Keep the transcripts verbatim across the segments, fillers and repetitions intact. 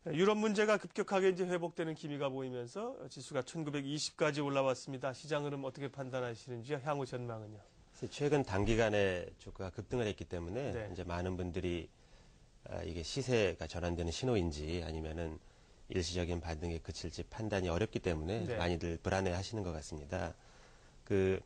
유럽 문제가 급격하게 이제 회복되는 기미가 보이면서 지수가 천구백이십까지 올라왔습니다. 시장 흐름 어떻게 판단하시는지요? 향후 전망은요? 최근 단기간에 주가가 급등을 했기 때문에 네. 이제 많은 분들이 아, 이게 시세가 전환되는 신호인지 아니면은 일시적인 반등에 그칠지 판단이 어렵기 때문에 네. 많이들 불안해 하시는 것 같습니다. 그,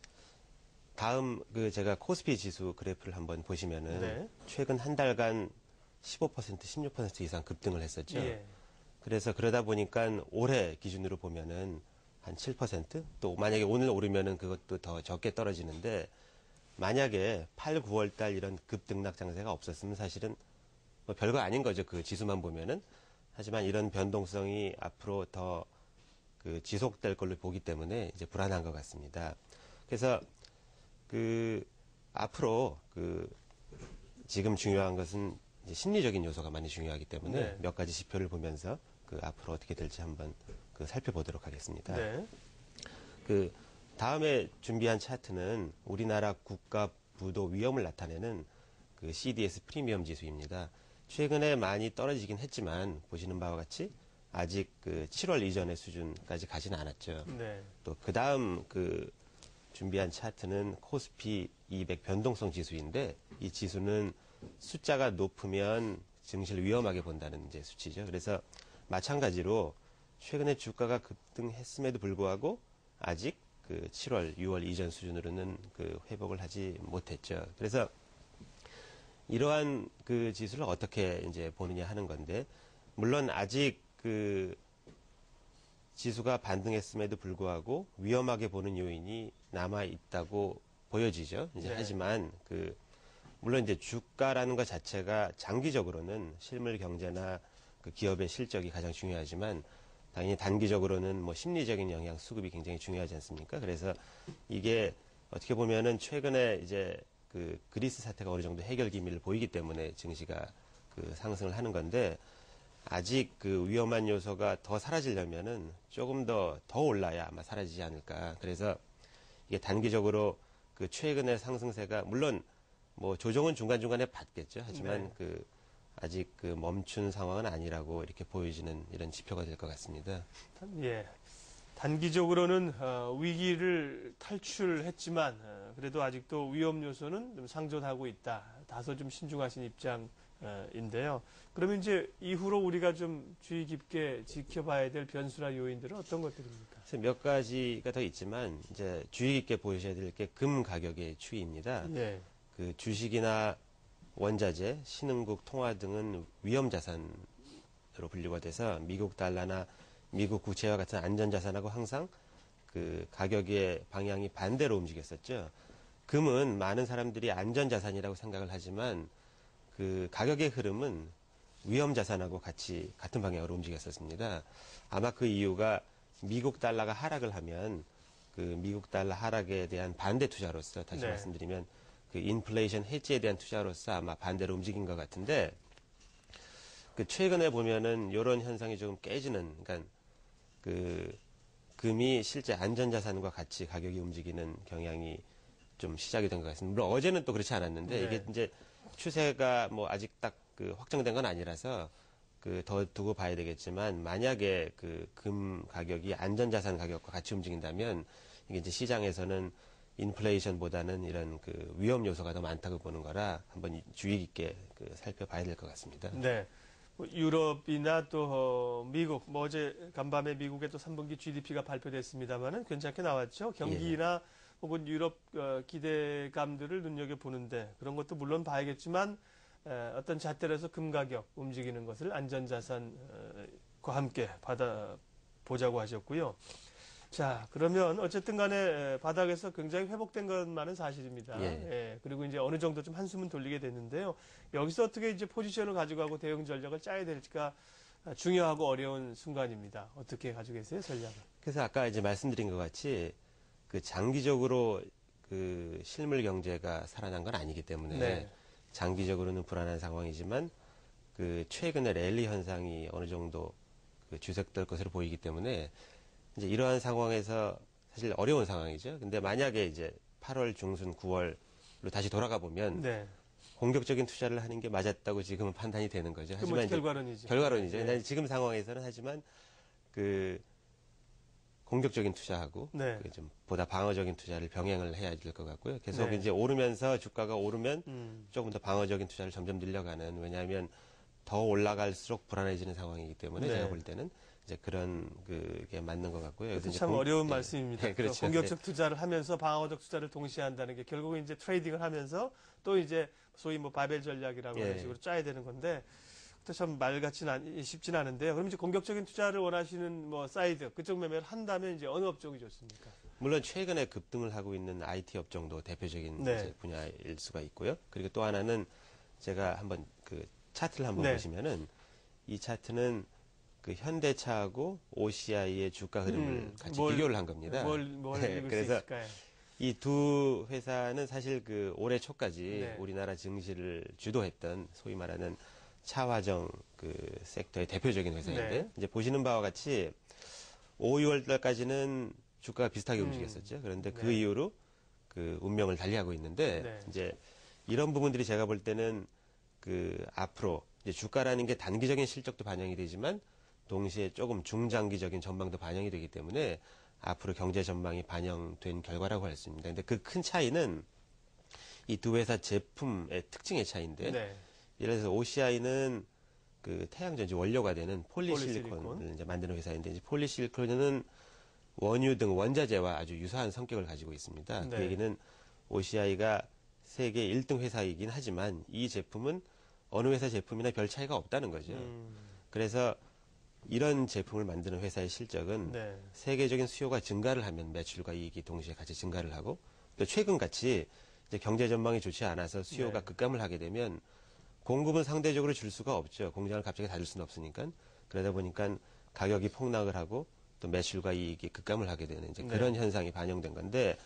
다음 그 제가 코스피 지수 그래프를 한번 보시면은 네. 최근 한 달간 십오 퍼센트, 십육 퍼센트 이상 급등을 했었죠. 예. 그래서 그러다 보니까 올해 기준으로 보면은 한 칠 퍼센트? 또 만약에 오늘 오르면은 그것도 더 적게 떨어지는데 만약에 팔, 구월 달 이런 급등락 장세가 없었으면 사실은 뭐 별거 아닌 거죠. 그 지수만 보면은. 하지만 이런 변동성이 앞으로 더 그 지속될 걸로 보기 때문에 이제 불안한 것 같습니다. 그래서 그 앞으로 그 지금 중요한 것은 이제 심리적인 요소가 많이 중요하기 때문에 네. 몇 가지 지표를 보면서 그 앞으로 어떻게 될지 한번 그 살펴보도록 하겠습니다. 네. 그 다음에 준비한 차트는 우리나라 국가 부도 위험을 나타내는 그 씨디에스 프리미엄 지수입니다. 최근에 많이 떨어지긴 했지만 보시는 바와 같이 아직 그 칠월 이전의 수준까지 가지는 않았죠. 네. 또 그 다음 그 준비한 차트는 코스피 이백 변동성 지수인데 이 지수는 숫자가 높으면 증시를 위험하게 본다는 이제 수치죠. 그래서 마찬가지로 최근에 주가가 급등했음에도 불구하고 아직 그 칠월, 유월 이전 수준으로는 그 회복을 하지 못했죠. 그래서 이러한 그 지수를 어떻게 이제 보느냐 하는 건데, 물론 아직 그 지수가 반등했음에도 불구하고 위험하게 보는 요인이 남아 있다고 보여지죠. 이제 네. 하지만 그 물론 이제 주가라는 것 자체가 장기적으로는 실물 경제나 그 기업의 실적이 가장 중요하지만 당연히 단기적으로는 뭐 심리적인 영향, 수급이 굉장히 중요하지 않습니까? 그래서 이게 어떻게 보면은 최근에 이제 그 그리스 사태가 어느 정도 해결 기미를 보이기 때문에 증시가 그 상승을 하는 건데 아직 그 위험한 요소가 더 사라지려면은 조금 더, 더 올라야 아마 사라지지 않을까. 그래서 이게 단기적으로 그 최근의 상승세가 물론 뭐 조정은 중간중간에 받겠죠. 하지만 네. 그 아직 그 멈춘 상황은 아니라고 이렇게 보여지는 이런 지표가 될 것 같습니다. 예. 단기적으로는 어, 위기를 탈출했지만 어, 그래도 아직도 위험 요소는 좀 상존하고 있다. 다소 좀 신중하신 입장인데요. 그러면 이제 이후로 우리가 좀 주의 깊게 지켜봐야 될 변수나 요인들은 어떤 것들입니까? 몇 가지가 더 있지만 이제 주의 깊게 보셔야 될 게 금 가격의 추이입니다. 예. 그 주식이나 원자재, 신흥국, 통화 등은 위험 자산으로 분류가 돼서 미국 달러나 미국 국채와 같은 안전자산하고 항상 그 가격의 방향이 반대로 움직였었죠. 금은 많은 사람들이 안전자산이라고 생각을 하지만 그 가격의 흐름은 위험자산하고 같이 같은 방향으로 움직였었습니다. 아마 그 이유가 미국 달러가 하락을 하면 그 미국 달러 하락에 대한 반대 투자로서 다시 네. 말씀드리면 그 인플레이션 해지에 대한 투자로서 아마 반대로 움직인 것 같은데 그 최근에 보면은 이런 현상이 조금 깨지는, 그러니까 그 금이 실제 안전자산과 같이 가격이 움직이는 경향이 좀 시작이 된 것 같습니다. 물론 어제는 또 그렇지 않았는데 네. 이게 이제 추세가 뭐 아직 딱 그 확정된 건 아니라서 그 더 두고 봐야 되겠지만 만약에 그 금 가격이 안전자산 가격과 같이 움직인다면 이게 이제 시장에서는 인플레이션보다는 이런 그 위험 요소가 더 많다고 보는 거라 한번 주의 깊게 그 살펴봐야 될 것 같습니다. 네. 뭐 유럽이나 또 어, 미국, 뭐 어제 간밤에 미국의 또 삼 분기 지디피가 발표됐습니다만은 괜찮게 나왔죠. 경기나 예. 혹은 유럽 어, 기대감들을 눈여겨보는데 그런 것도 물론 봐야겠지만 에, 어떤 잣대로서 금 가격 움직이는 것을 안전자산과 함께 받아보자고 하셨고요. 자, 그러면 어쨌든 간에 바닥에서 굉장히 회복된 것만은 사실입니다. 예. 예, 그리고 이제 어느 정도 좀 한숨은 돌리게 됐는데요. 여기서 어떻게 이제 포지션을 가져가고 대응 전략을 짜야 될지가 중요하고 어려운 순간입니다. 어떻게 가지고 계세요, 전략을? 그래서 아까 이제 말씀드린 것 같이 그 장기적으로 그 실물 경제가 살아난 건 아니기 때문에 네. 장기적으로는 불안한 상황이지만 그 최근의 랠리 현상이 어느 정도 그 주색될 것으로 보이기 때문에 이제 이러한 상황에서 사실 어려운 상황이죠. 근데 만약에 이제 팔월 중순, 구월로 다시 돌아가 보면 네. 공격적인 투자를 하는 게 맞았다고 지금은 판단이 되는 거죠. 하지만 뭐 결과론이죠. 결과론이죠. 네. 지금 상황에서는 하지만 그 공격적인 투자하고 네. 그 좀 보다 방어적인 투자를 병행을 해야 될 것 같고요. 계속 네. 이제 오르면서 주가가 오르면 음. 조금 더 방어적인 투자를 점점 늘려가는, 왜냐하면 더 올라갈수록 불안해지는 상황이기 때문에 네. 제가 볼 때는 이제 그런 그게 맞는 것 같고요. 그것은 이제 참 공- 어려운 네. 말씀입니다. 네, 그렇죠. 공격적 투자를 하면서 방어적 투자를 동시에 한다는 게 결국은 이제 트레이딩을 하면서 또 이제 소위 뭐 바벨 전략이라고 하는 예. 식으로 짜야 되는 건데 참 말같지는 않, 쉽진 않은데요. 그럼 이제 공격적인 투자를 원하시는 뭐 사이드 그쪽 매매를 한다면 이제 어느 업종이 좋습니까? 물론 최근에 급등을 하고 있는 아이티 업종도 대표적인 네. 이제 분야일 수가 있고요. 그리고 또 하나는 제가 한번 그 차트를 한번 네. 보시면은 이 차트는 그 현대차하고 오씨아이의 주가 흐름을 음, 같이 뭘- 비교를 한 겁니다. 뭘, 뭘 네, 읽을 수 그래서 있을까요? 이 두 회사는 사실 그 올해 초까지 네. 우리나라 증시를 주도했던 소위 말하는 차화정 그 섹터의 대표적인 회사인데 네. 이제 보시는 바와 같이 오, 유월 달까지는 주가가 비슷하게 음. 움직였었죠. 그런데 그 네. 이후로 그 운명을 달리하고 있는데 네. 이제 이런 부분들이 제가 볼 때는 그 앞으로 이제 주가라는 게 단기적인 실적도 반영이 되지만 동시에 조금 중장기적인 전망도 반영이 되기 때문에 앞으로 경제 전망이 반영된 결과라고 할 수 있습니다. 근데 그 큰 차이는 이 두 회사 제품의 특징의 차이인데 네. 예를 들어서 오씨아이는 그 태양전지 원료가 되는 폴리실리콘을 폴리실리콘. 이제 만드는 회사인데 이제 폴리실리콘은 원유 등 원자재와 아주 유사한 성격을 가지고 있습니다. 네. 그 얘기는 오씨아이가 세계 일 등 회사이긴 하지만 이 제품은 어느 회사 제품이나 별 차이가 없다는 거죠. 음, 그래서 이런 제품을 만드는 회사의 실적은 네. 세계적인 수요가 증가를 하면 매출과 이익이 동시에 같이 증가를 하고 또 최근 같이 이제 경제 전망이 좋지 않아서 수요가 네. 급감을 하게 되면 공급은 상대적으로 줄 수가 없죠. 공장을 갑자기 닫을 수는 없으니까. 그러다 보니까 가격이 폭락을 하고 또 매출과 이익이 급감을 하게 되는 이제 네. 그런 현상이 반영된 건데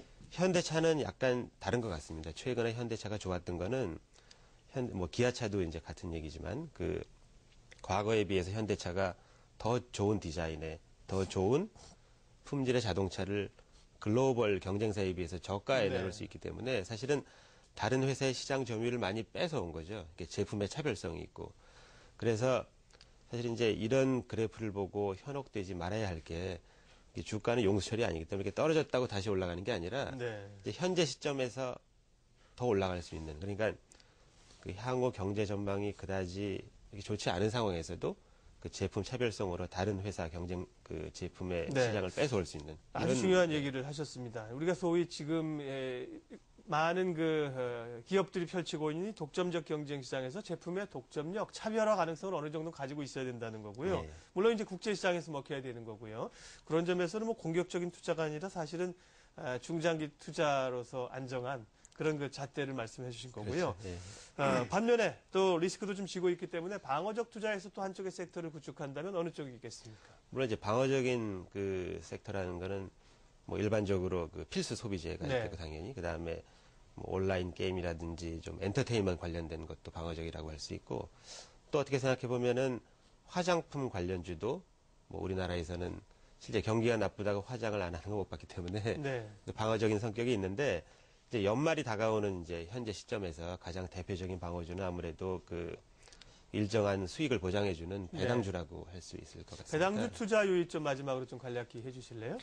현대차는 약간 다른 것 같습니다. 최근에 현대차가 좋았던 거는 현, 뭐 기아차도 이제 같은 얘기지만 그 과거에 비해서 현대차가 더 좋은 디자인에 더 좋은 품질의 자동차를 글로벌 경쟁사에 비해서 저가에 네. 내놓을 수 있기 때문에 사실은 다른 회사의 시장 점유율을 많이 뺏어온 거죠. 이게 제품의 차별성이 있고. 그래서 사실 이제 이런 그래프를 보고 현혹되지 말아야 할 게 주가는 용수철이 아니기 때문에 이렇게 떨어졌다고 다시 올라가는 게 아니라 네. 이제 현재 시점에서 더 올라갈 수 있는, 그러니까 그 향후 경제 전망이 그다지 이렇게 좋지 않은 상황에서도 그 제품 차별성으로 다른 회사 경쟁 그 제품의 네. 시장을 뺏어올 수 있는 아주 이런- 중요한 얘기를 하셨습니다. 우리가 소위 지금 에, 많은 그 어, 기업들이 펼치고 있는 이 독점적 경쟁 시장에서 제품의 독점력, 차별화 가능성을 어느 정도 가지고 있어야 된다는 거고요. 네. 물론 이제 국제 시장에서 먹혀야 되는 거고요. 그런 점에서는 뭐 공격적인 투자가 아니라 사실은 아, 중장기 투자로서 안정한 그런 그 잣대를 말씀해 주신 거고요. 그렇죠. 네. 어, 반면에 또 리스크도 좀 지고 있기 때문에 방어적 투자에서 또 한쪽의 섹터를 구축한다면 어느 쪽이 있겠습니까? 물론 이제 방어적인 그 섹터라는 거는 뭐 일반적으로 그 필수 소비재가 네. 있고 당연히 그 다음에 뭐 온라인 게임이라든지 좀 엔터테인먼트 관련된 것도 방어적이라고 할 수 있고 또 어떻게 생각해 보면은 화장품 관련주도 뭐 우리나라에서는 실제 경기가 나쁘다고 화장을 안 하는 거 못 봤기 때문에 네. 방어적인 성격이 있는데 이제 연말이 다가오는 이제 현재 시점에서 가장 대표적인 방어주는 아무래도 그 일정한 수익을 보장해주는 배당주라고 할 수 있을 것 같습니다. 배당주 투자 요일 좀 마지막으로 좀 간략히 해주실래요?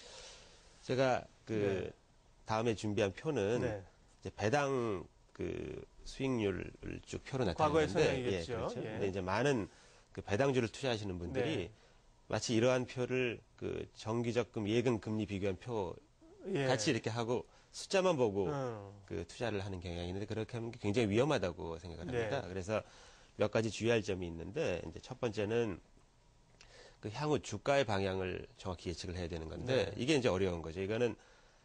제가 그 네. 다음에 준비한 표는 네. 이제 배당 그 수익률을 쭉 표로 과거의 나타내는데 성향이겠죠. 예, 그렇죠. 예. 근데 이제 많은 그 배당주를 투자하시는 분들이 네. 마치 이러한 표를 그 정기적금 예금 금리 비교한 표 예. 같이 이렇게 하고 숫자만 보고 음. 그 투자를 하는 경향이 있는데 그렇게 하면 굉장히 위험하다고 생각을 합니다. 네. 그래서 몇 가지 주의할 점이 있는데 이제 첫 번째는 그 향후 주가의 방향을 정확히 예측을 해야 되는 건데 네. 이게 이제 어려운 거죠. 이거는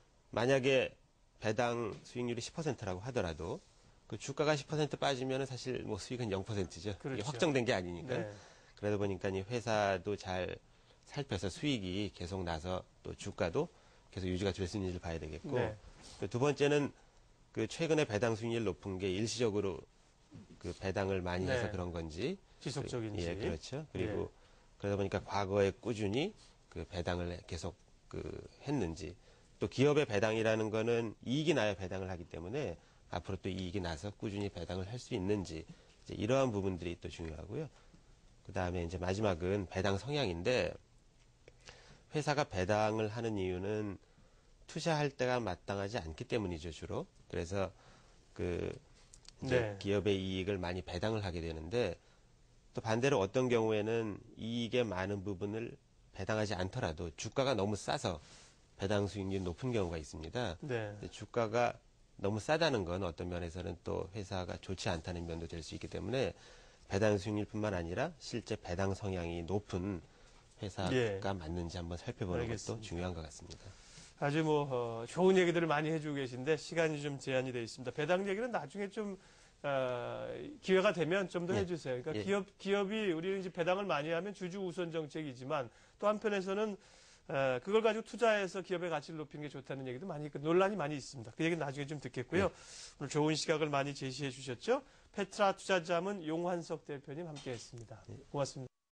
만약에 배당 수익률이 십 퍼센트라고 하더라도 그 주가가 십 퍼센트 빠지면 사실 뭐 수익은 영 퍼센트죠. 그렇죠. 이게 확정된 게 아니니까. 네. 그러다 보니까 이 회사도 잘 살펴서 수익이 계속 나서 또 주가도 계속 유지가 될 수 있는지를 봐야 되겠고 네. 또 두 번째는 그 최근에 배당 수익률 높은 게 일시적으로 그 배당을 많이 네. 해서 그런 건지 지속적인지. 예, 그렇죠. 그리고 네. 그러다 보니까 과거에 꾸준히 그 배당을 계속 그 했는지 또 기업의 배당이라는 거는 이익이 나야 배당을 하기 때문에 앞으로 또 이익이 나서 꾸준히 배당을 할 수 있는지 이제 이러한 부분들이 또 중요하고요. 그 다음에 이제 마지막은 배당 성향인데 회사가 배당을 하는 이유는 투자할 때가 마땅하지 않기 때문이죠, 주로. 그래서 그 이제 네. 기업의 이익을 많이 배당을 하게 되는데 또 반대로 어떤 경우에는 이익의 많은 부분을 배당하지 않더라도 주가가 너무 싸서 배당 수익률이 높은 경우가 있습니다. 네. 근데 주가가 너무 싸다는 건 어떤 면에서는 또 회사가 좋지 않다는 면도 될 수 있기 때문에 배당 수익률뿐만 아니라 실제 배당 성향이 높은 회사가 예. 맞는지 한번 살펴보는 알겠습니다. 것도 중요한 것 같습니다. 아주 뭐 어, 좋은 얘기들을 많이 해주고 계신데 시간이 좀 제한이 되어 있습니다. 배당 얘기는 나중에 좀 어, 기회가 되면 좀 더 예. 해주세요. 그러니까 예. 기업 기업이 우리는 이제 배당을 많이 하면 주주 우선 정책이지만 또 한편에서는 어, 그걸 가지고 투자해서 기업의 가치를 높이는 게 좋다는 얘기도 많이 있고 논란이 많이 있습니다. 그 얘기는 나중에 좀 듣겠고요. 예. 오늘 좋은 시각을 많이 제시해 주셨죠. 페트라 투자자문 용환석 대표님 함께했습니다. 고맙습니다.